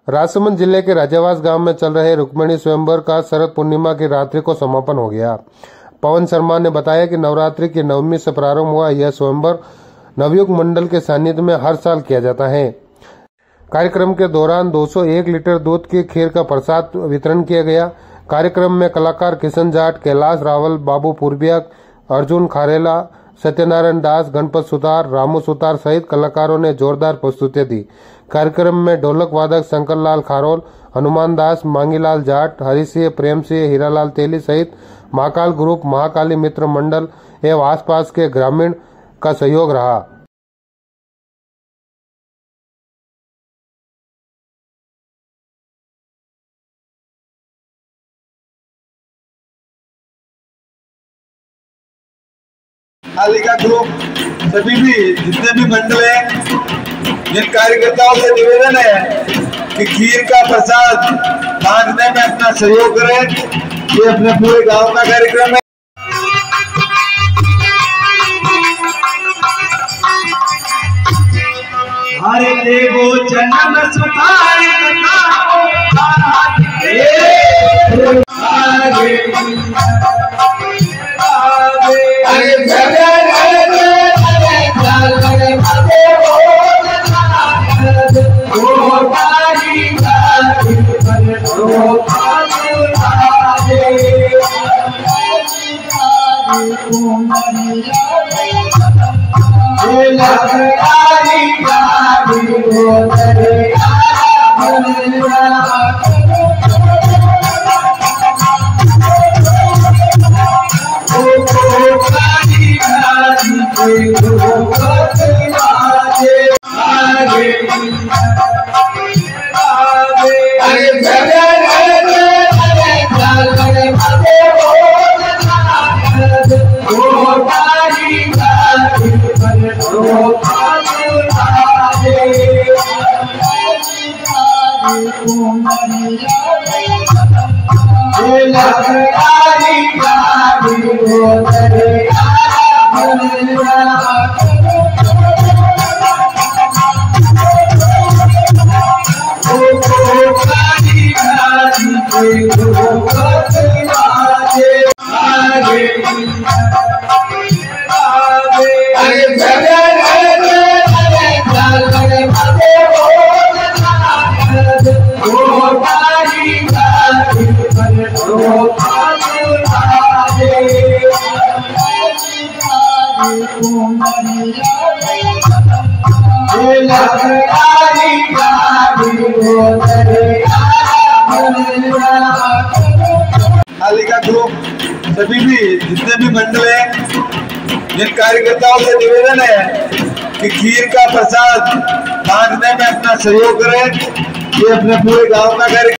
राजसमंद जिले के राजावास गांव में चल रहे रुक्मिणी स्वयंवर का शरद पूर्णिमा की रात्रि को समापन हो गया। पवन शर्मा ने बताया कि नवरात्रि की नवमी से प्रारंभ हुआ यह स्वयंवर नवयुग मंडल के सानिध्य में हर साल किया जाता है। कार्यक्रम के दौरान 201 लीटर दूध की खीर का प्रसाद वितरण किया गया। कार्यक्रम में कलाकार किशन जाट, कैलाश रावल, बाबू पूर्बिया, अर्जुन खारेला, सत्यनारायण दास, गणपत सुतार, रामू सुतार सहित कलाकारों ने जोरदार प्रस्तुतियां दी। कार्यक्रम में ढोलक वादक शंकरलाल खारोल, हनुमान दास, मांगीलाल जाट, हरिसिंह, प्रेम सिंह, हीरालाल तेली सहित महाकाल ग्रुप, महाकाली मित्र मंडल एवं आसपास के ग्रामीण का सहयोग रहा। कालिका ग्रुप सभी भी जितने भी मंडल हैं, जिन कार्यकर्ताओं से निवेदन है कि खीर का प्रसाद बांटने में अपना सहयोग करें। ये अपने पूरे गांव का कार्यक्रम है। हरे देवो जन्म सुधार कालिका ग्रुप सभी भी जितने भी मंडल हैं, जिन कार्यकर्ताओं से निवेदन है कि खीर का प्रसाद बांटने में अपना सहयोग करें। ये अपने पूरे गांव का कार्यक्रम